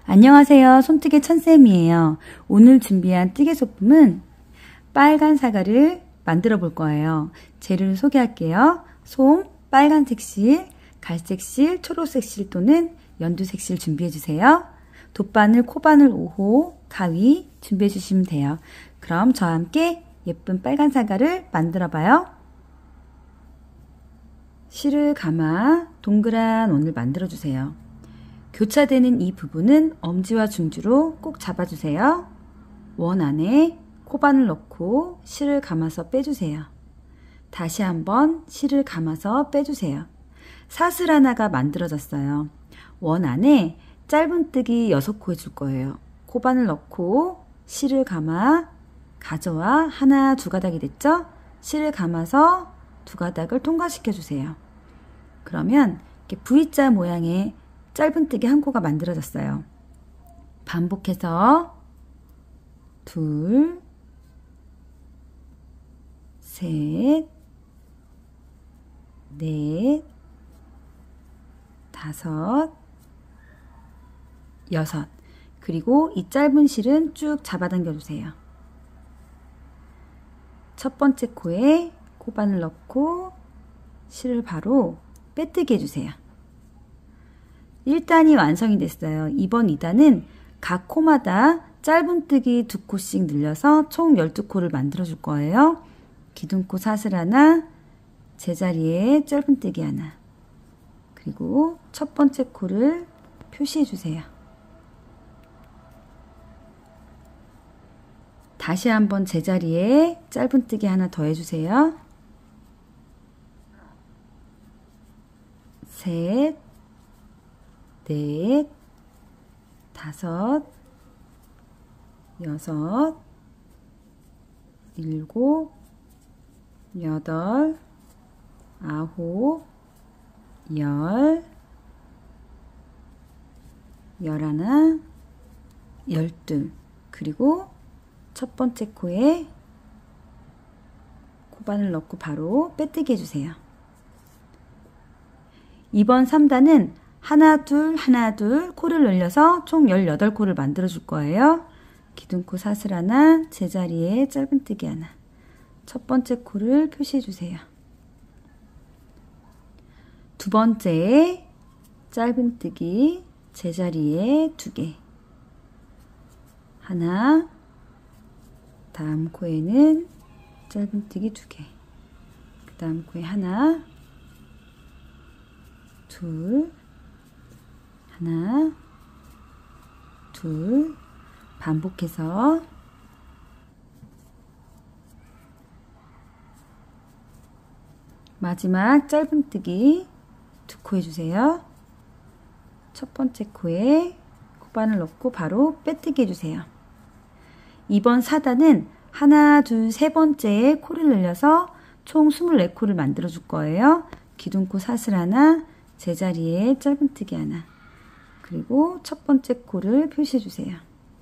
안녕하세요. 손뜨개 천쌤이에요. 오늘 준비한 뜨개 소품은 빨간 사과를 만들어 볼 거예요. 재료를 소개할게요. 솜, 빨간색 실, 갈색 실, 초록색 실 또는 연두색 실 준비해 주세요. 돗바늘, 코바늘 5호, 가위 준비해 주시면 돼요. 그럼 저와 함께 예쁜 빨간 사과를 만들어 봐요. 실을 감아 동그란 원을 만들어 주세요. 교차되는 이 부분은 엄지와 중지로 꼭 잡아주세요. 원 안에 코바늘 넣고 실을 감아서 빼주세요. 다시 한번 실을 감아서 빼주세요. 사슬 하나가 만들어졌어요. 원 안에 짧은뜨기 6코 해줄 거예요. 코바늘 넣고 실을 감아 가져와 하나, 두 가닥이 됐죠? 실을 감아서 두 가닥을 통과시켜 주세요. 그러면 이렇게 V자 모양의 짧은뜨기 한 코가 만들어졌어요. 반복해서 둘, 셋, 넷, 다섯, 여섯. 그리고 이 짧은 실은 쭉 잡아당겨 주세요. 첫 번째 코에 코바늘 넣고 실을 바로 빼뜨기 해주세요. 1단이 완성이 됐어요. 이번 2단은 각 코마다 짧은뜨기 2코씩 늘려서 총 12코를 만들어 줄 거예요. 기둥코 사슬 하나, 제자리에 짧은뜨기 하나, 그리고 첫 번째 코를 표시해 주세요. 다시 한번 제자리에 짧은뜨기 하나 더 해주세요. 셋, 넷, 다섯, 여섯, 일곱, 여덟, 아홉, 열, 열하나, 열둘. 그리고 첫 번째 코에 코바늘 넣고 바로 빼뜨기 해주세요. 이번 3단은 하나, 둘, 하나, 둘 코를 늘려서 총 18코를 만들어 줄 거예요. 기둥코 사슬 하나, 제자리에 짧은뜨기 하나. 첫 번째 코를 표시해 주세요. 두 번째 짧은뜨기 제자리에 2개. 하나, 다음 코에는 짧은뜨기 2개. 그 다음 코에 하나, 둘, 하나, 둘, 반복해서 마지막 짧은뜨기 2코 해주세요. 첫 번째 코에 코바늘 넣고 바로 빼뜨기 해주세요. 이번 4단은 하나, 둘, 세 번째에 코를 늘려서 총 24코를 만들어 줄 거예요. 기둥코 사슬 하나, 제자리에 짧은뜨기 하나, 그리고 첫 번째 코를 표시해 주세요.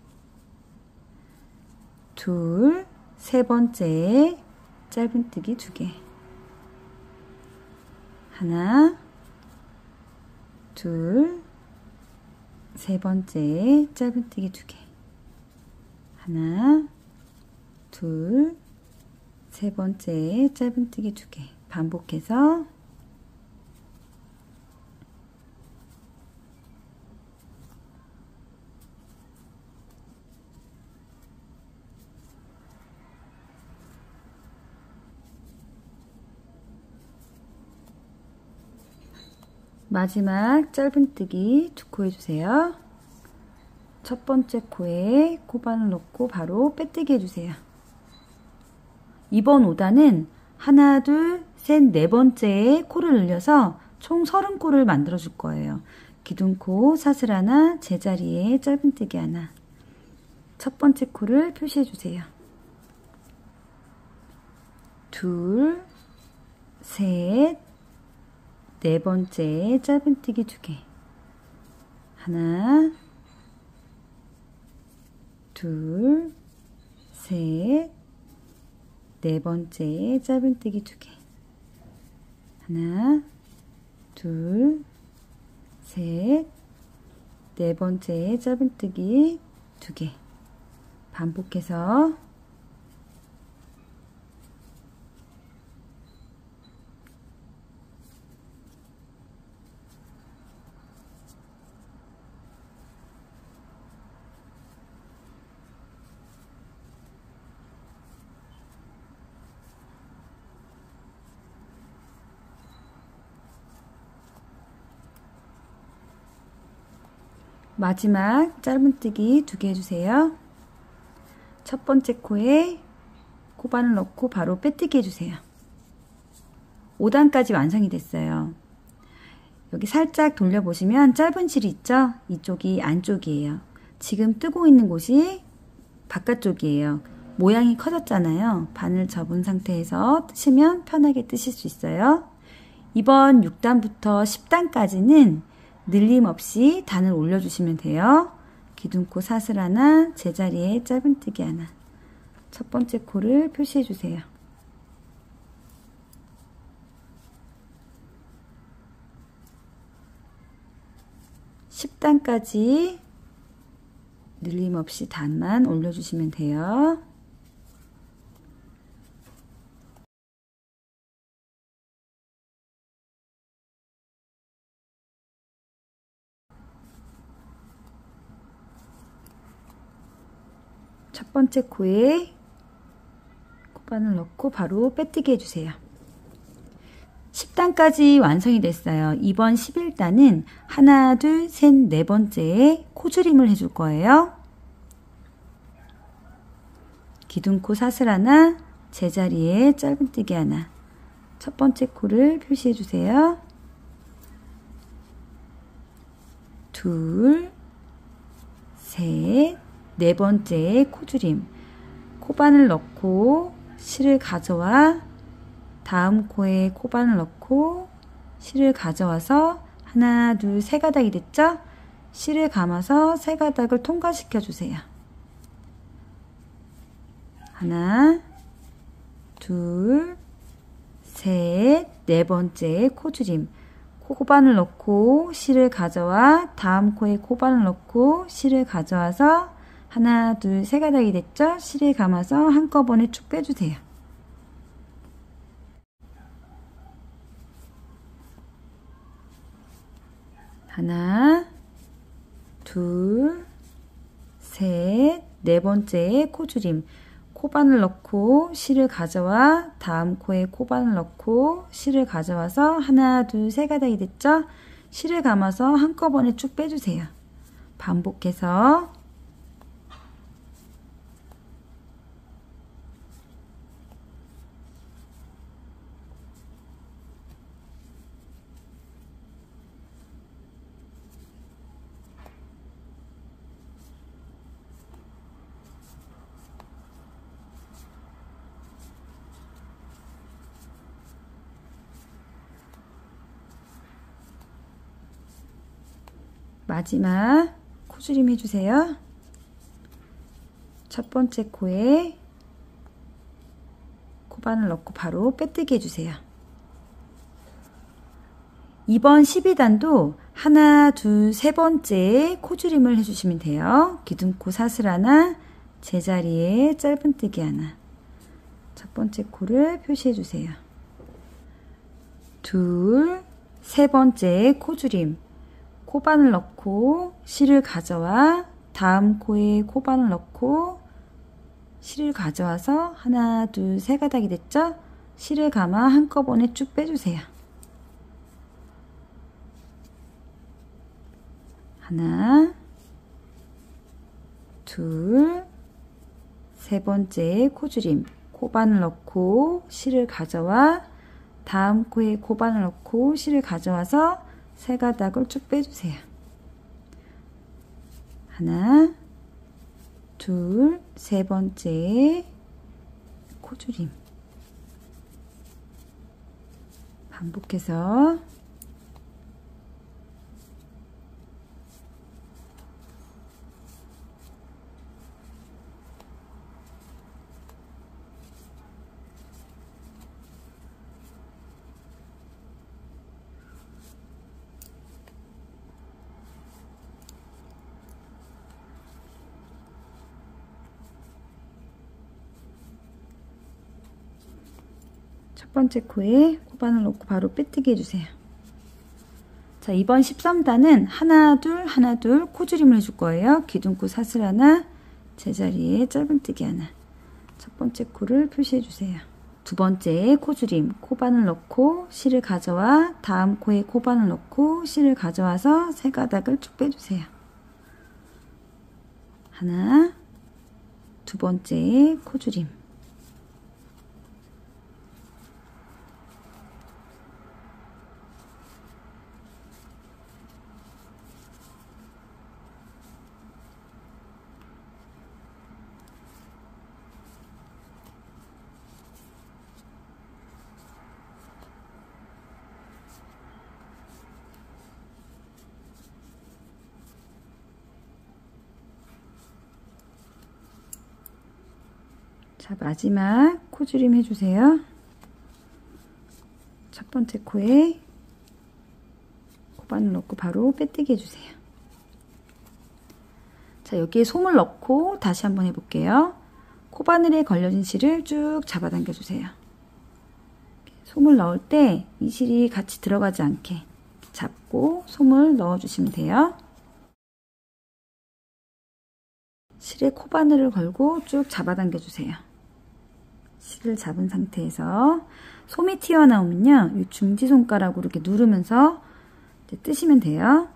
둘, 세 번째에 짧은뜨기 2개. 하나, 둘, 세 번째에 짧은뜨기 2개. 하나, 둘, 세 번째에 짧은뜨기 2개. 반복해서 마지막 짧은뜨기 2코 해주세요. 첫 번째 코에 코바늘 넣고 바로 빼뜨기 해주세요. 이번 5단은 하나, 둘, 셋, 네 번째에 코를 늘려서 총 30코를 만들어 줄 거예요. 기둥코 사슬 하나, 제자리에 짧은뜨기 하나. 첫 번째 코를 표시해 주세요. 둘, 셋, 네 번째에 짧은뜨기 2개. 하나, 둘, 셋, 네 번째에 짧은뜨기 2개. 하나, 둘, 셋, 네 번째 짧은뜨기 2개 반복해서 마지막 짧은뜨기 2개 해주세요. 첫 번째 코에 코바늘 넣고 바로 빼뜨기 해주세요. 5단까지 완성이 됐어요. 여기 살짝 돌려보시면 짧은 실이 있죠? 이쪽이 안쪽이에요. 지금 뜨고 있는 곳이 바깥쪽이에요. 모양이 커졌잖아요. 바늘 접은 상태에서 뜨시면 편하게 뜨실 수 있어요. 이번 6단부터 10단까지는 늘림 없이 단을 올려주시면 돼요. 기둥코 사슬 하나, 제자리에 짧은뜨기 하나. 첫 번째 코를 표시해 주세요. (10단까지) 늘림 없이 단만 올려주시면 돼요. 첫 번째 코에 코바늘 넣고 바로 빼뜨기 해주세요. 10단까지 완성이 됐어요. 이번 11단은 하나, 둘, 셋, 네 번째에 코줄임을 해줄 거예요. 기둥코 사슬 하나, 제자리에 짧은뜨기 하나. 첫 번째 코를 표시해 주세요. 둘, 셋, 네 번째에 코줄임. 코바늘 넣고 실을 가져와 다음 코에 코바늘 넣고 실을 가져와서 하나, 둘, 세 가닥이 됐죠? 실을 감아서 세 가닥을 통과시켜 주세요. 하나, 둘, 셋, 네 번째 코줄임. 코바늘 넣고 실을 가져와 다음 코에 코바늘 넣고 실을 가져와서 하나, 둘, 세 가닥이 됐죠? 실을 감아서 한꺼번에 쭉 빼주세요. 하나, 둘, 셋, 네 번째 코줄임. 코바늘 넣고 실을 가져와 다음 코에 코바늘 넣고 실을 가져와서 하나, 둘, 세 가닥이 됐죠? 실을 감아서 한꺼번에 쭉 빼주세요. 반복해서 마지막 코줄임 해주세요. 첫 번째 코에 코바늘 넣고 바로 빼뜨기 해주세요. 이번 12단도 하나, 둘, 세 번째 코줄임을 해주시면 돼요. 기둥코 사슬 하나, 제자리에 짧은뜨기 하나. 첫 번째 코를 표시해 주세요. 둘, 세 번째 코줄임. 코바늘 넣고 실을 가져와 다음 코에 코바늘 넣고 실을 가져와서 하나, 둘, 세 가닥이 됐죠? 실을 감아 한꺼번에 쭉 빼주세요. 하나, 둘, 세 번째 코줄임. 코바늘 넣고 실을 가져와 다음 코에 코바늘 넣고 실을 가져와서 세 가닥을 쭉 빼주세요. 하나, 둘, 세 번째 코줄임. 반복해서 첫 번째 코에 코바늘 넣고 바로 빼뜨기 해주세요. 자, 이번 13단은 하나 둘 코줄임을 해줄 거예요. 기둥코 사슬 하나, 제자리에 짧은뜨기 하나. 첫 번째 코를 표시해 주세요. 두 번째 코줄임, 코바늘 넣고 실을 가져와 다음 코에 코바늘 넣고 실을 가져와서 세 가닥을 쭉 빼주세요. 하나, 두 번째 코줄임. 자, 마지막 코줄임 해주세요. 첫 번째 코에 코바늘 넣고 바로 빼뜨기 해주세요. 자, 여기에 솜을 넣고 다시 한번 해볼게요. 코바늘에 걸려진 실을 쭉 잡아당겨 주세요. 솜을 넣을 때 이 실이 같이 들어가지 않게 잡고 솜을 넣어주시면 돼요. 실에 코바늘을 걸고 쭉 잡아당겨 주세요. 실을 잡은 상태에서 솜이 튀어나오면요, 이 중지손가락으로 이렇게 누르면서 이제 뜨시면 돼요.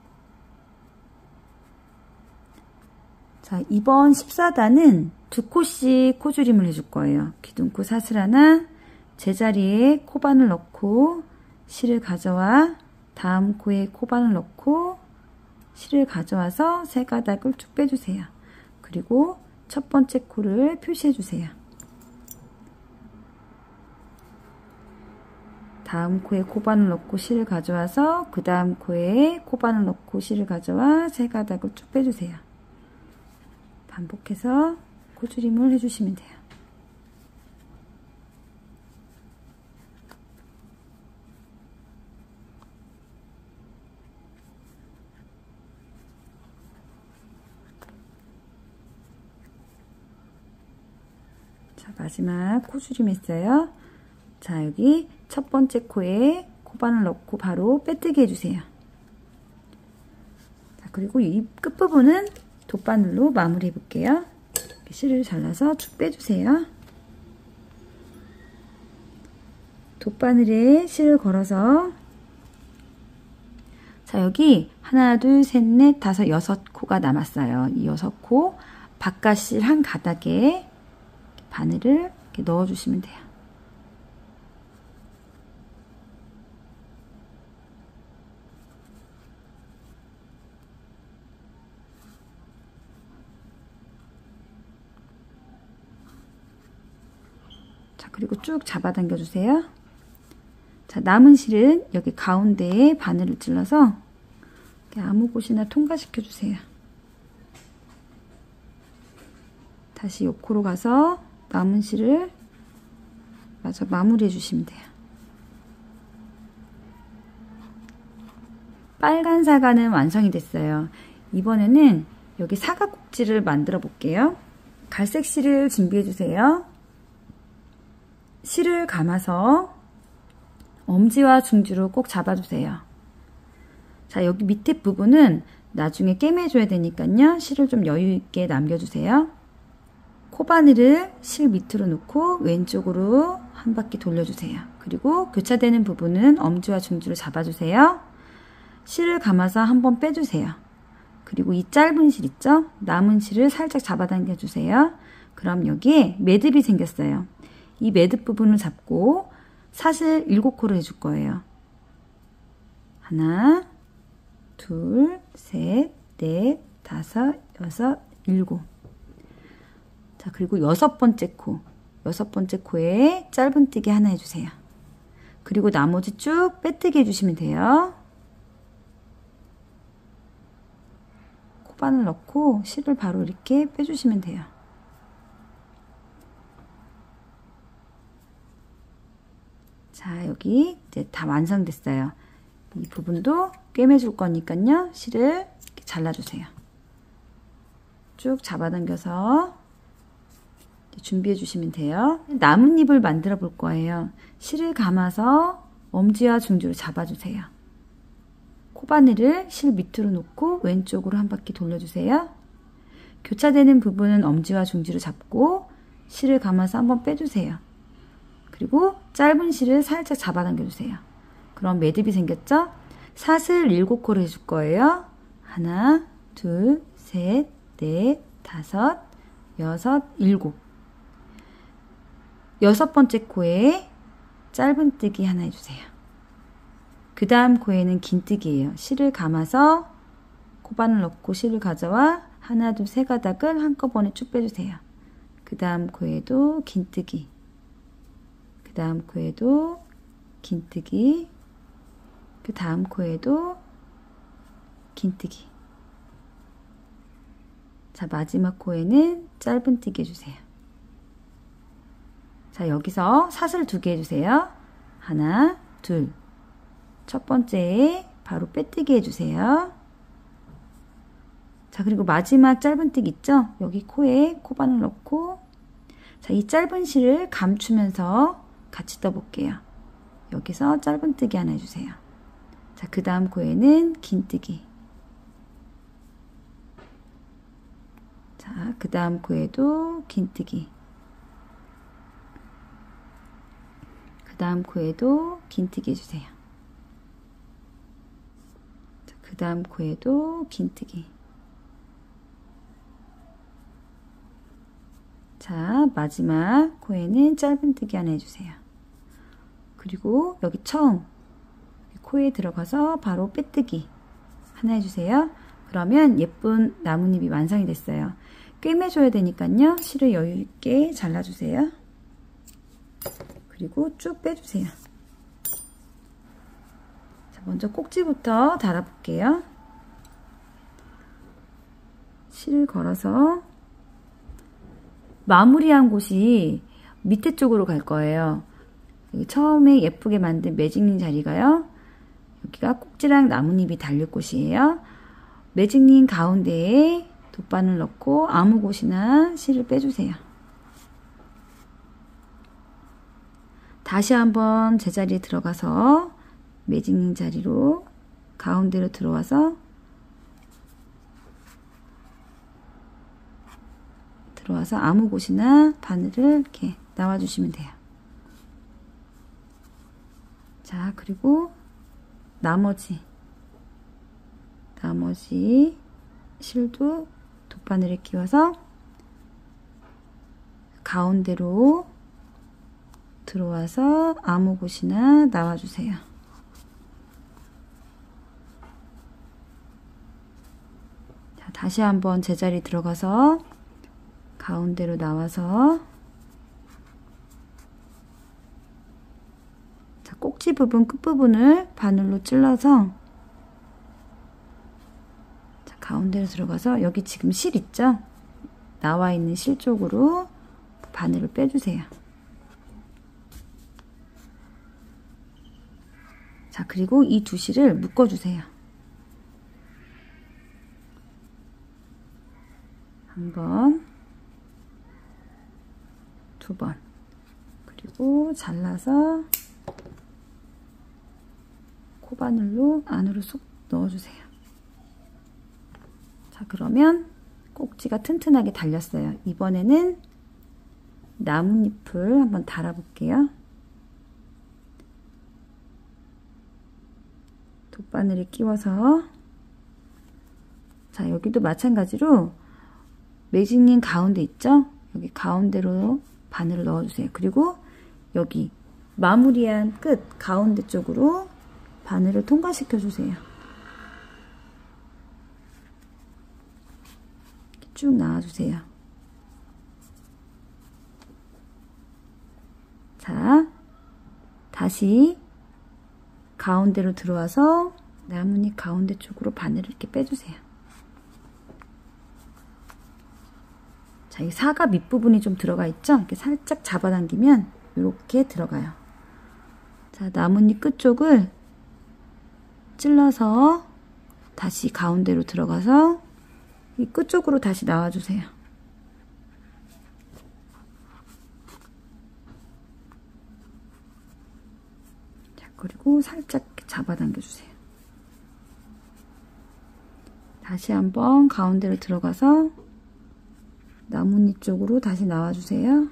자, 이번 14단은 두 코씩 코줄임을 해줄 거예요. 기둥코 사슬 하나, 제자리에 코바늘 넣고 실을 가져와 다음 코에 코바늘 넣고 실을 가져와서 세 가닥을 쭉 빼주세요. 그리고 첫 번째 코를 표시해 주세요. 다음 코에 코바늘 넣고 실을 가져와서 그 다음 코에 코바늘 넣고 실을 가져와 세 가닥을 쭉 빼주세요. 반복해서 코줄임을 해주시면 돼요. 자, 마지막 코줄임 했어요. 자, 여기 첫 번째 코에 코바늘 넣고 바로 빼뜨기 해주세요. 자, 그리고 이 끝부분은 돗바늘로 마무리 해볼게요. 이렇게 실을 잘라서 쭉 빼주세요. 돗바늘에 실을 걸어서 자, 여기 하나, 둘, 셋, 넷, 다섯, 여섯 코가 남았어요. 이 6코 바깥실 한 가닥에 바늘을 이렇게 넣어주시면 돼요. 자, 그리고 쭉 잡아당겨 주세요. 자, 남은 실은 여기 가운데에 바늘을 찔러서 아무 곳이나 통과시켜 주세요. 다시 요 코로 가서 남은 실을 마저 마무리해 주시면 돼요. 빨간 사과는 완성이 됐어요. 이번에는 여기 사과 꼭지를 만들어 볼게요. 갈색 실을 준비해 주세요. 실을 감아서 엄지와 중지로 꼭 잡아주세요. 자, 여기 밑에 부분은 나중에 꿰매줘야 되니까요. 실을 좀 여유있게 남겨주세요. 코바늘을 실 밑으로 놓고 왼쪽으로 한 바퀴 돌려주세요. 그리고 교차되는 부분은 엄지와 중지로 잡아주세요. 실을 감아서 한번 빼주세요. 그리고 이 짧은 실 있죠? 남은 실을 살짝 잡아당겨 주세요. 그럼 여기에 매듭이 생겼어요. 이 매듭 부분을 잡고 사슬 7코를 해줄 거예요. 하나, 둘, 셋, 넷, 다섯, 여섯, 일곱. 자, 그리고 6번째 코. 6번째 코에 짧은뜨기 하나 해주세요. 그리고 나머지 쭉 빼뜨기 해주시면 돼요. 코바늘 넣고 실을 바로 이렇게 빼주시면 돼요. 자, 여기 이제 다 완성됐어요. 이 부분도 꿰매줄 거니까요. 실을 이렇게 잘라주세요. 쭉 잡아당겨서 준비해 주시면 돼요. 나뭇잎을 만들어 볼 거예요. 실을 감아서 엄지와 중지로 잡아주세요. 코바늘을 실 밑으로 놓고 왼쪽으로 한 바퀴 돌려주세요. 교차되는 부분은 엄지와 중지로 잡고 실을 감아서 한번 빼주세요. 그리고 짧은 실을 살짝 잡아당겨주세요. 그럼 매듭이 생겼죠? 사슬 7코를 해줄 거예요. 하나, 둘, 셋, 넷, 다섯, 여섯, 일곱. 6번째 코에 짧은뜨기 하나 해주세요. 그 다음 코에는 긴뜨기예요. 실을 감아서 코바늘 넣고 실을 가져와 하나, 둘, 세 가닥을 한꺼번에 쭉 빼주세요. 그 다음 코에도 긴뜨기, 그 다음 코에도 긴뜨기, 그 다음 코에도 긴뜨기. 자, 마지막 코에는 짧은뜨기 해주세요. 자, 여기서 사슬 2개 해주세요. 하나, 둘. 첫 번째에 바로 빼뜨기 해주세요. 자, 그리고 마지막 짧은뜨기 있죠? 여기 코에 코바늘 넣고, 자, 이 짧은 실을 감추면서 같이 떠볼게요. 여기서 짧은뜨기 하나 해주세요. 자, 그 다음 코에는 긴뜨기. 자, 그 다음 코에도 긴뜨기. 그 다음 코에도 긴뜨기 해주세요. 자, 그 다음 코에도 긴뜨기. 자, 마지막 코에는 짧은뜨기 하나 해주세요. 그리고 여기 처음 코에 들어가서 바로 빼뜨기 하나 해주세요. 그러면 예쁜 나뭇잎이 완성이 됐어요. 꿰매줘야 되니까요. 실을 여유있게 잘라주세요. 그리고 쭉 빼주세요. 자, 먼저 꼭지부터 달아볼게요. 실을 걸어서 마무리한 곳이 밑에 쪽으로 갈 거예요. 여기 처음에 예쁘게 만든 매직링 자리가요. 여기가 꼭지랑 나뭇잎이 달릴 곳이에요. 매직링 가운데에 돗바늘 넣고 아무 곳이나 실을 빼주세요. 다시 한번 제자리에 들어가서 매직링 자리로 가운데로 들어와서 아무 곳이나 바늘을 이렇게 나와주시면 돼요. 자, 그리고 나머지 실도 돗바늘에 끼워서 가운데로 들어와서 아무 곳이나 나와주세요. 자, 다시 한번 제자리 들어가서 가운데로 나와서 자, 꼭지 부분 끝부분을 바늘로 찔러서 자, 가운데로 들어가서 여기 지금 실 있죠? 나와 있는 실 쪽으로 바늘을 빼주세요. 자, 그리고 이 두 실을 묶어주세요. 한 번, 두 번, 그리고 잘라서 코바늘로 안으로 쏙 넣어주세요. 자, 그러면 꼭지가 튼튼하게 달렸어요. 이번에는 나뭇잎을 한번 달아볼게요. 돗바늘에 끼워서 자, 여기도 마찬가지로 매직링 가운데 있죠? 여기 가운데로 바늘을 넣어주세요. 그리고 여기 마무리한 끝 가운데 쪽으로 바늘을 통과시켜 주세요. 쭉 나와주세요. 자, 다시 가운데로 들어와서 나뭇잎 가운데 쪽으로 바늘을 이렇게 빼주세요. 자, 이 사과 밑부분이 좀 들어가 있죠? 이렇게 살짝 잡아당기면 이렇게 들어가요. 자, 나뭇잎 끝쪽을 찔러서 다시 가운데로 들어가서 이 끝쪽으로 다시 나와주세요. 그리고 살짝 이렇게 잡아당겨주세요. 다시 한번 가운데로 들어가서 나뭇잎 쪽으로 다시 나와주세요.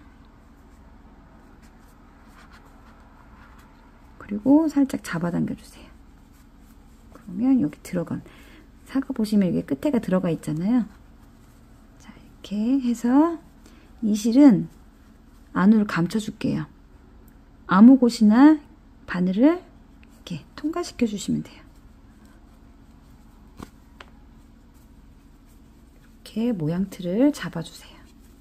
그리고 살짝 잡아당겨주세요. 그러면 여기 들어간 사과 보시면 여기 끝에가 들어가 있잖아요. 자, 이렇게 해서 이 실은 안으로 감춰줄게요. 아무 곳이나 바늘을 이렇게 통과시켜 주시면 돼요. 이렇게 모양틀을 잡아주세요.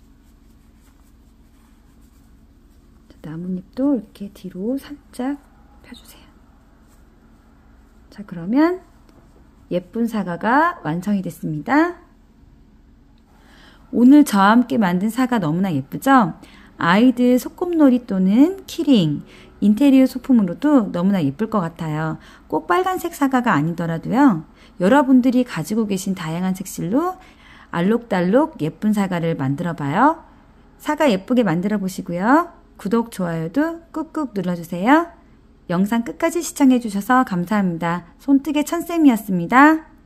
나뭇잎도 이렇게 뒤로 살짝 펴주세요. 자, 그러면 예쁜 사과가 완성이 됐습니다. 오늘 저와 함께 만든 사과 너무나 예쁘죠? 아이들 소꿉놀이 또는 키링, 인테리어 소품으로도 너무나 예쁠 것 같아요. 꼭 빨간색 사과가 아니더라도요. 여러분들이 가지고 계신 다양한 색실로 알록달록 예쁜 사과를 만들어 봐요. 사과 예쁘게 만들어 보시고요. 구독, 좋아요도 꾹꾹 눌러주세요. 영상 끝까지 시청해 주셔서 감사합니다. 손뜨개 천쌤이었습니다.